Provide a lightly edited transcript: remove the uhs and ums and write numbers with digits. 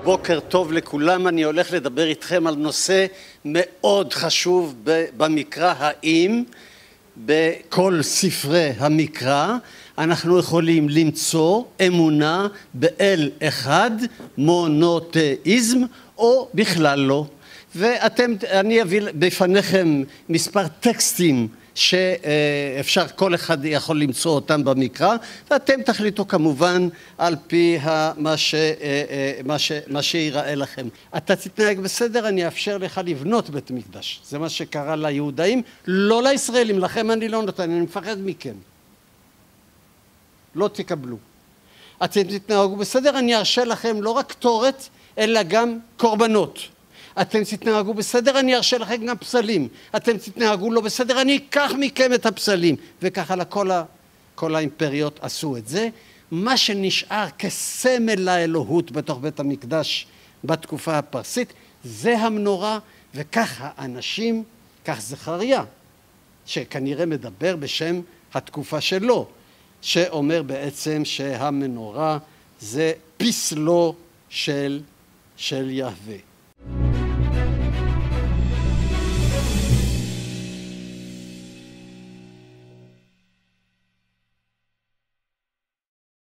בוקר טוב לכולם, אני הולך לדבר איתכם על נושא מאוד חשוב במקרא. האם בכל ספרי המקרא אנחנו יכולים למצוא אמונה באל אחד, מונותאיזם, או בכלל לא. אני אביא בפניכם מספר טקסטים שאפשר, כל אחד יכול למצוא אותם במקרא, ואתם תחליטו כמובן על פי מה שיראה לכם. אתה תתנהג בסדר, אני אאפשר לך לבנות בית מקדש. זה מה שקרה ליהודאים, לא לישראלים, לכם אני לא נותן, אני מפחד מכם. לא תקבלו. אתם תתנהגו בסדר, אני ארשה לכם לא רק קטורת, אלא גם קורבנות. אתם תתנהגו בסדר, אני ארשה לכם גם פסלים. אתם תתנהגו לא בסדר, אני אקח מכם את הפסלים. וככה כל האימפריות עשו את זה. מה שנשאר כסמל לאלוהות בתוך בית המקדש בתקופה הפרסית, זה המנורה, וכך האנשים, כך זכריה, שכנראה מדבר בשם התקופה שלו, שאומר בעצם שהמנורה זה פסלו של יהווה.